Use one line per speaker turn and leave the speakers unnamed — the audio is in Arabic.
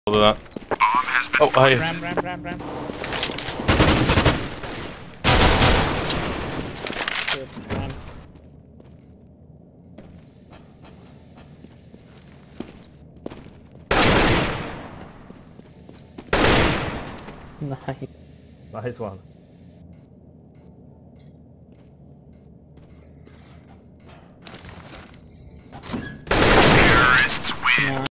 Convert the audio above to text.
That. Oh, hi.
Ram. Good, ram. Nice.
Nice one.